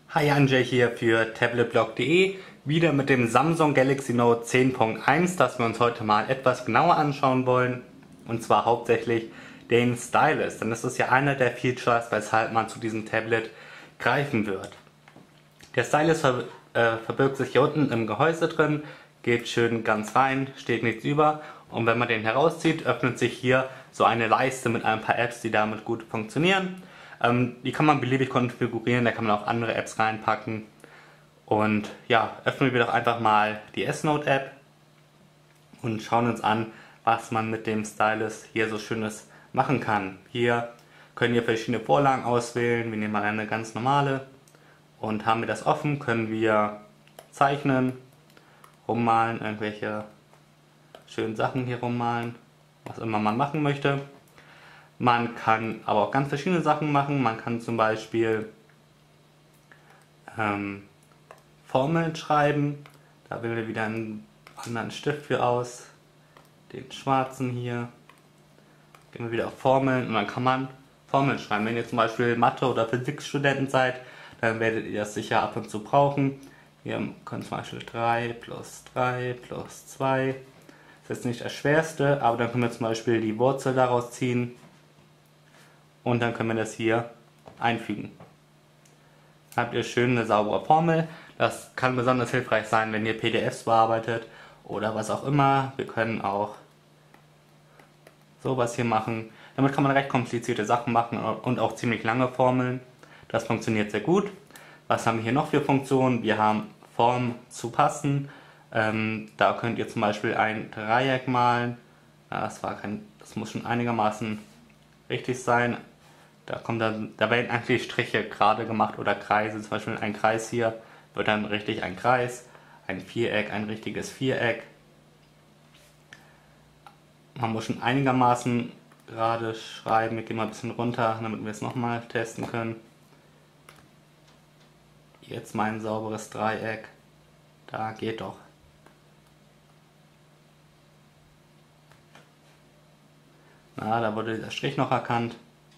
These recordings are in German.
Hi, Anjay hier für tabletblog.de, wieder mit dem Samsung Galaxy Note 10.1, das wir uns heute mal etwas genauer anschauen wollen, und zwar hauptsächlich den Stylus, denn das ist ja einer der Features, weshalb man zu diesem Tablet greifen wird. Der Stylus verbirgt sich hier unten im Gehäuse drin, geht schön ganz rein, steht nichts über, und wenn man den herauszieht, öffnet sich hier so eine Leiste mit ein paar Apps, die damit gut funktionieren. Die kann man beliebig konfigurieren, da kann man auch andere Apps reinpacken. Und ja, öffnen wir doch einfach mal die S-Note App und schauen uns an, was man mit dem Stylus hier so Schönes machen kann. Hier können wir verschiedene Vorlagen auswählen, wir nehmen mal eine ganz normale und haben wir das offen, können wir zeichnen, rummalen, irgendwelche schönen Sachen hier rummalen, was immer man machen möchte. Man kann aber auch ganz verschiedene Sachen machen. Man kann zum Beispiel Formeln schreiben. Da wählen wir wieder einen anderen Stift für aus. Den schwarzen hier. Gehen wir wieder auf Formeln und dann kann man Formeln schreiben. Wenn ihr zum Beispiel Mathe- oder Physikstudenten seid, dann werdet ihr das sicher ab und zu brauchen. Wir können zum Beispiel 3 plus 3 plus 2. Das ist jetzt nicht das Schwerste, aber dann können wir zum Beispiel die Wurzel daraus ziehen. Und dann können wir das hier einfügen. Dann habt ihr schön eine saubere Formel. Das kann besonders hilfreich sein, wenn ihr PDFs bearbeitet oder was auch immer. Wir können auch sowas hier machen. Damit kann man recht komplizierte Sachen machen und auch ziemlich lange Formeln. Das funktioniert sehr gut. Was haben wir hier noch für Funktionen? Wir haben Form zu passen. Da könnt ihr zum Beispiel ein Dreieck malen. Ja, das muss schon einigermaßen richtig sein. Da werden eigentlich Striche gerade gemacht oder Kreise, zum Beispiel ein Kreis hier wird dann richtig ein Kreis, ein Viereck, ein richtiges Viereck. Man muss schon einigermaßen gerade schreiben, wir gehen mal ein bisschen runter, damit wir es nochmal testen können. Jetzt mein sauberes Dreieck, da geht doch. Na, da wurde der Strich noch erkannt.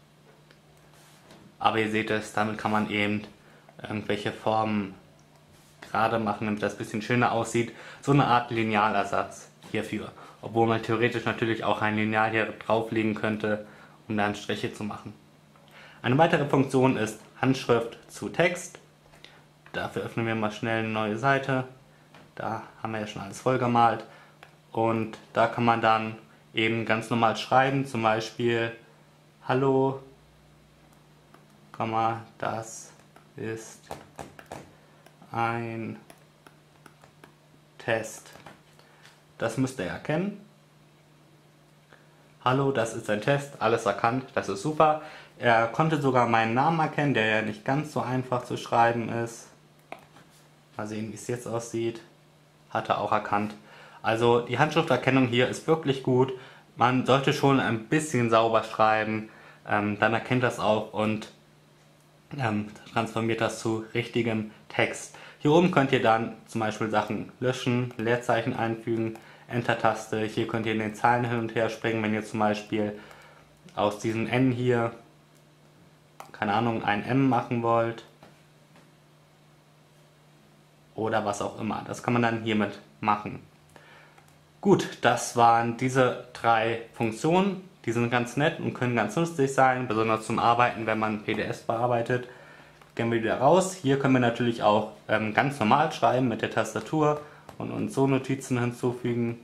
Aber ihr seht es, damit kann man eben irgendwelche Formen gerade machen, damit das ein bisschen schöner aussieht. So eine Art Linealersatz hierfür. Obwohl man theoretisch natürlich auch ein Lineal hier drauflegen könnte, um dann Striche zu machen. Eine weitere Funktion ist Handschrift zu Text. Dafür öffnen wir mal schnell eine neue Seite. Da haben wir ja schon alles vollgemalt. Und da kann man dann eben ganz normal schreiben, zum Beispiel Hallo, das ist ein Test. Das müsst ihr erkennen. Hallo, das ist ein Test, alles erkannt, das ist super. Er konnte sogar meinen Namen erkennen, der ja nicht ganz so einfach zu schreiben ist. Mal sehen, wie es jetzt aussieht. Hat er auch erkannt. Also die Handschrifterkennung hier ist wirklich gut. Man sollte schon ein bisschen sauber schreiben, dann erkennt das auch und transformiert das zu richtigem Text. Hier oben könnt ihr dann zum Beispiel Sachen löschen, Leerzeichen einfügen, Enter-Taste. Hier könnt ihr in den Zeilen hin und her springen, wenn ihr zum Beispiel aus diesem N hier, keine Ahnung, ein M machen wollt. Oder was auch immer. Das kann man dann hiermit machen. Gut, das waren diese 3 Funktionen. Die sind ganz nett und können ganz lustig sein, besonders zum Arbeiten, wenn man PDFs bearbeitet. Gehen wir wieder raus. Hier können wir natürlich auch ganz normal schreiben mit der Tastatur und uns so Notizen hinzufügen.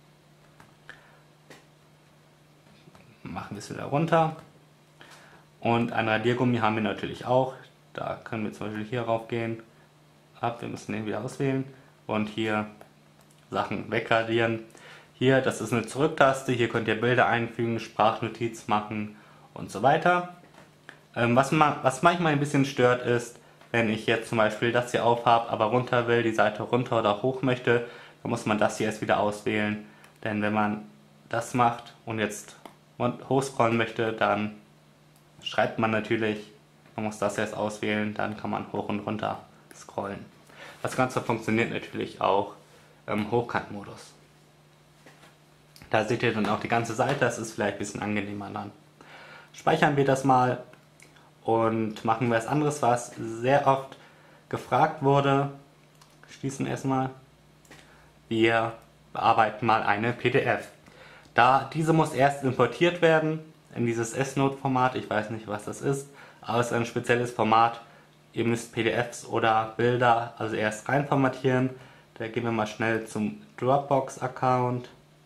Machen wir es wieder runter. Und ein Radiergummi haben wir natürlich auch. Da können wir zum Beispiel hier rauf gehen. Wir müssen den wieder auswählen. Und hier Sachen wegradieren. Hier, das ist eine Zurücktaste, hier könnt ihr Bilder einfügen, Sprachnotiz machen und so weiter. Was manchmal ein bisschen stört ist, wenn ich jetzt zum Beispiel das hier aufhabe, aber runter will, die Seite runter oder hoch möchte, dann muss man das hier erst wieder auswählen. Denn wenn man das macht und jetzt hochscrollen möchte, dann schreibt man natürlich, man muss das erst auswählen, dann kann man hoch und runter scrollen. Das Ganze funktioniert natürlich auch im Hochkantmodus. Da seht ihr dann auch die ganze Seite, das ist vielleicht ein bisschen angenehmer dann. Speichern wir das mal und machen wir was anderes, was sehr oft gefragt wurde, schließen erstmal, wir bearbeiten mal eine PDF. Diese muss erst importiert werden in dieses S-Note-Format, ich weiß nicht, was das ist, aber es ist ein spezielles Format. Ihr müsst PDFs oder Bilder also erst rein formatieren. Da gehen wir mal schnell zum Dropbox-Account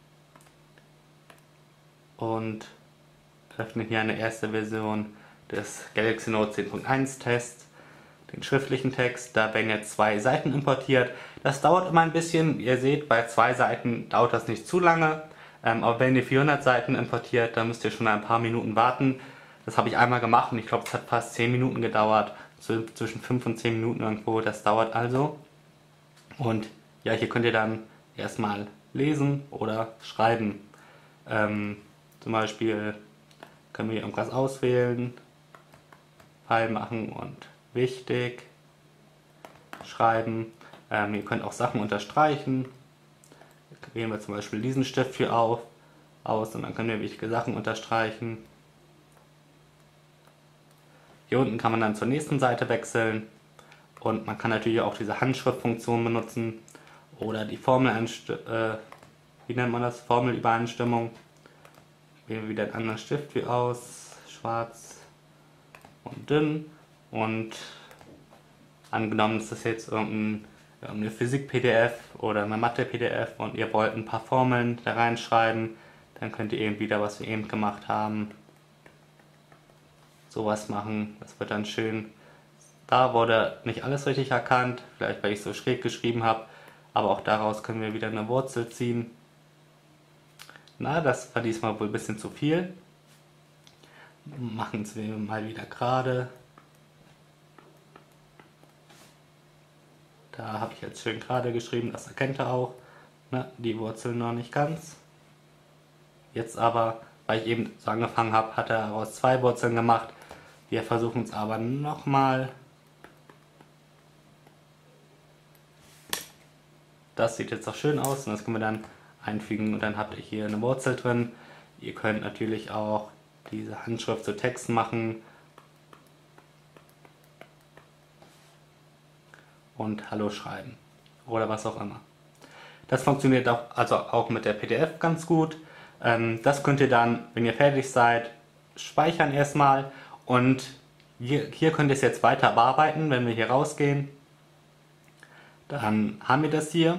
und öffnen hier eine erste Version des Galaxy Note 10.1 Tests, den schriftlichen Text. Da werden jetzt 2 Seiten importiert. Das dauert immer ein bisschen. Ihr seht, bei 2 Seiten dauert das nicht zu lange. Aber wenn ihr 400 Seiten importiert, dann müsst ihr schon ein paar Minuten warten. Das habe ich einmal gemacht und ich glaube, es hat fast 10 Minuten gedauert. Zwischen 5 und 10 Minuten irgendwo. Das dauert also. Und ja, hier könnt ihr dann erstmal lesen oder schreiben. Zum Beispiel können wir irgendwas auswählen, Pfeil machen und wichtig, schreiben. Ihr könnt auch Sachen unterstreichen. Wählen wir zum Beispiel diesen Stift hier aus und dann können wir wichtige Sachen unterstreichen. Hier unten kann man dann zur nächsten Seite wechseln und man kann natürlich auch diese Handschriftfunktion benutzen oder die Formelübereinstimmung. Wählen wir wieder einen anderen Stift hier aus, schwarz und dünn, und angenommen ist das jetzt irgendeine Physik-PDF oder eine Mathe-PDF und ihr wollt ein paar Formeln da reinschreiben, dann könnt ihr eben wieder, was wir eben gemacht haben, sowas machen. Das wird dann schön. Da wurde nicht alles richtig erkannt, vielleicht weil ich so schräg geschrieben habe, aber auch daraus können wir wieder eine Wurzel ziehen. Na, das war diesmal wohl ein bisschen zu viel. Machen wir mal wieder gerade. Da habe ich jetzt schön gerade geschrieben, das erkennt er auch. Na, die Wurzeln noch nicht ganz. Jetzt aber, weil ich eben so angefangen habe, hat er daraus 2 Wurzeln gemacht. Wir versuchen es aber nochmal. Das sieht jetzt auch schön aus und das können wir dann einfügen und dann habt ihr hier eine Wurzel drin. Ihr könnt natürlich auch diese Handschrift zu Texten machen und Hallo schreiben oder was auch immer. Das funktioniert auch mit der PDF ganz gut. Das könnt ihr dann, wenn ihr fertig seid, speichern erstmal und hier könnt ihr es jetzt weiter bearbeiten. Wenn wir hier rausgehen, dann haben wir das hier.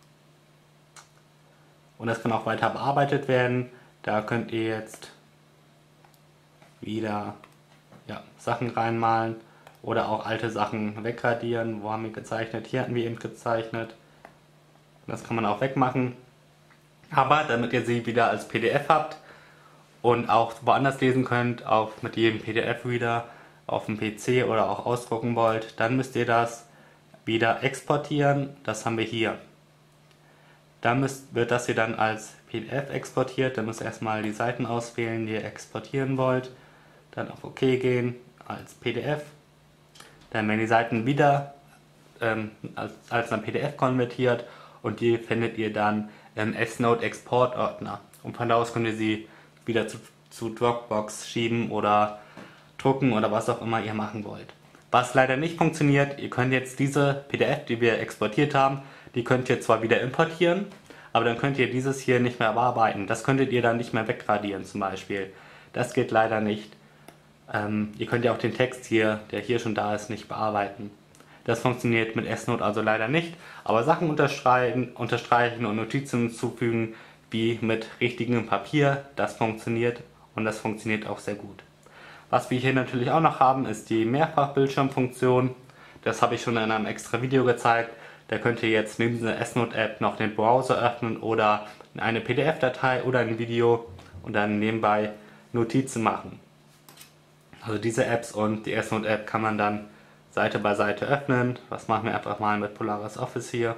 Und das kann auch weiter bearbeitet werden. Da könnt ihr jetzt wieder Sachen reinmalen oder auch alte Sachen wegradieren. Wo haben wir gezeichnet? Hier hatten wir eben gezeichnet. Das kann man auch wegmachen. Aber damit ihr sie wieder als PDF habt und auch woanders lesen könnt, auch mit jedem PDF-Reader auf dem PC oder auch ausdrucken wollt, dann müsst ihr das wieder exportieren. Das haben wir hier. Dann wird das hier dann als PDF exportiert. Dann müsst ihr erstmal die Seiten auswählen, die ihr exportieren wollt. Dann auf OK gehen, als PDF. Dann werden die Seiten wieder als ein PDF konvertiert und die findet ihr dann im S-Note Export-Ordner. Und von da aus könnt ihr sie wieder zu Dropbox schieben oder drucken oder was auch immer ihr machen wollt. Was leider nicht funktioniert, ihr könnt jetzt diese PDF, die wir exportiert haben, die könnt ihr zwar wieder importieren, aber dann könnt ihr dieses hier nicht mehr bearbeiten. Das könntet ihr dann nicht mehr wegradieren zum Beispiel. Das geht leider nicht. Ihr könnt ja auch den Text hier, der hier schon da ist, nicht bearbeiten. Das funktioniert mit S-Note also leider nicht, aber Sachen unterstreichen und Notizen hinzufügen, wie mit richtigem Papier, das funktioniert und das funktioniert auch sehr gut. Was wir hier natürlich auch noch haben, ist die Mehrfachbildschirmfunktion. Das habe ich schon in einem extra Video gezeigt. Da könnt ihr jetzt neben dieser S-Note-App noch den Browser öffnen oder eine PDF-Datei oder ein Video und dann nebenbei Notizen machen. Also diese Apps und die S-Note-App kann man dann Seite bei Seite öffnen. Das machen wir einfach mal mit Polaris Office hier.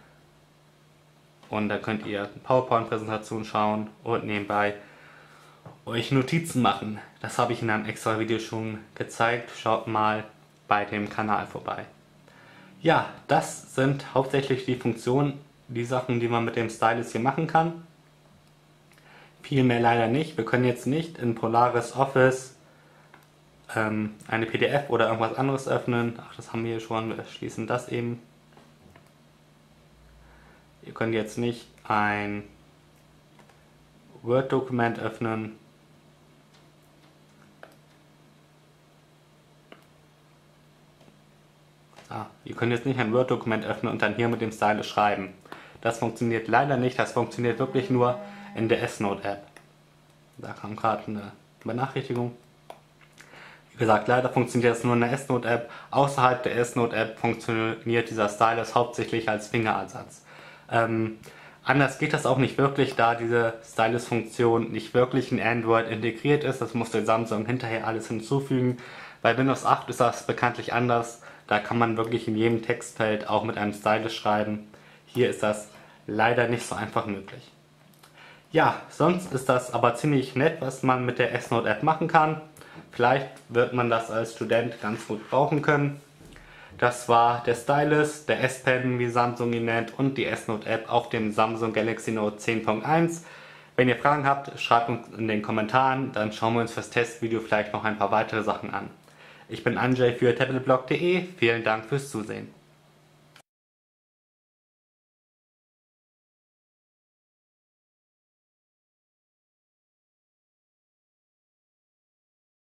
Und da könnt ihr eine PowerPoint-Präsentation schauen und nebenbei euch Notizen machen. Das habe ich in einem extra Video schon gezeigt. Schaut mal bei dem Kanal vorbei. Ja, das sind hauptsächlich die Funktionen, die Sachen, die man mit dem Stylus hier machen kann. Viel mehr leider nicht. Wir können jetzt nicht in Polaris Office eine PDF oder irgendwas anderes öffnen. Ach, das haben wir hier schon, wir schließen das eben. Ihr könnt jetzt nicht ein Word-Dokument öffnen. Ihr könnt jetzt nicht ein Word-Dokument öffnen und dann hier mit dem Stylus schreiben. Das funktioniert leider nicht, das funktioniert wirklich nur in der S-Note-App. Da kam gerade eine Benachrichtigung. Wie gesagt, leider funktioniert das nur in der S-Note-App. Außerhalb der S-Note-App funktioniert dieser Stylus hauptsächlich als Fingerersatz. Anders geht das auch nicht wirklich, da diese Stylus-Funktion nicht wirklich in Android integriert ist. Das musste Samsung hinterher alles hinzufügen. Bei Windows 8 ist das bekanntlich anders. Da kann man wirklich in jedem Textfeld auch mit einem Stylus schreiben. Hier ist das leider nicht so einfach möglich. Ja, sonst ist das aber ziemlich nett, was man mit der S-Note-App machen kann. Vielleicht wird man das als Student ganz gut brauchen können. Das war der Stylus, der S-Pen, wie Samsung ihn nennt, und die S-Note-App auf dem Samsung Galaxy Note 10.1. Wenn ihr Fragen habt, schreibt uns in den Kommentaren, dann schauen wir uns fürs Testvideo vielleicht noch ein paar weitere Sachen an. Ich bin Andrzej für tabletblog.de, vielen Dank fürs Zusehen.